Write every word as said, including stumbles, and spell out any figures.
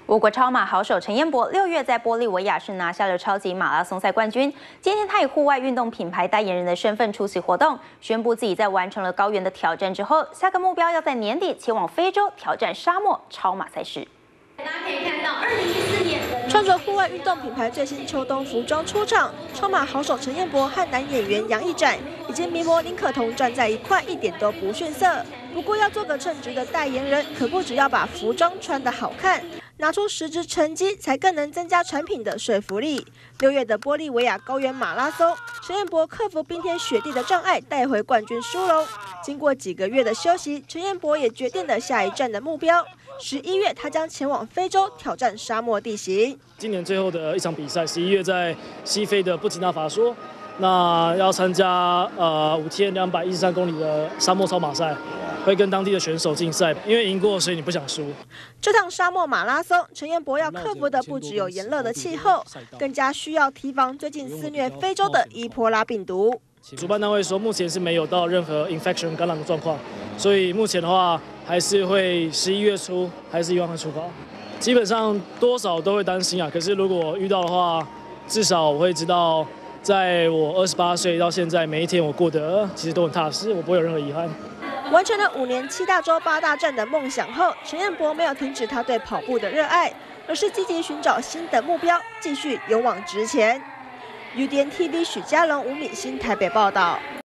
我国超马好手陈彦博六月在玻利维亚市拿下了超级马拉松赛冠军。今天他以户外运动品牌代言人的身份出席活动，宣布自己在完成了高原的挑战之后，下个目标要在年底前往非洲挑战沙漠超马赛事。 大家可以看到，二零一四年穿着户外运动品牌最新秋冬服装出场，超马好手陈彦博和男演员杨一展以及名模林可彤站在一块，一点都不逊色。不过要做个称职的代言人，可不只要把服装穿得好看，拿出实质成绩，才更能增加产品的说服力。六月的玻利维亚高原马拉松，陈彦博克服冰天雪地的障碍，带回冠军殊荣。经过几个月的休息，陈彦博也决定了下一站的目标。十一月，他将前往非洲挑战沙漠地形。 今年最后的一场比赛，十一月在西非的布吉纳法索，那要参加呃五天两百一十三公里的沙漠超马赛，会跟当地的选手竞赛。因为赢过，所以你不想输。 这趟沙漠马拉松，陈彦博要克服的不只有炎热的气候，更加需要提防最近肆虐非洲的伊波拉病毒。 主办单位说，目前是没有到任何 infection 感染的状况，所以目前的话还是会十一月初还是一样会出发。基本上多少都会担心啊，可是如果遇到的话，至少我会知道，在我二十八岁到现在，每一天我过得其实都很踏实，我不会有任何遗憾。 完成了五年七大洲八大站的梦想后，陈彦博没有停止他对跑步的热爱，而是积极寻找新的目标，继续勇往直前。U D N T V 许嘉龙、吴敏欣台北报道。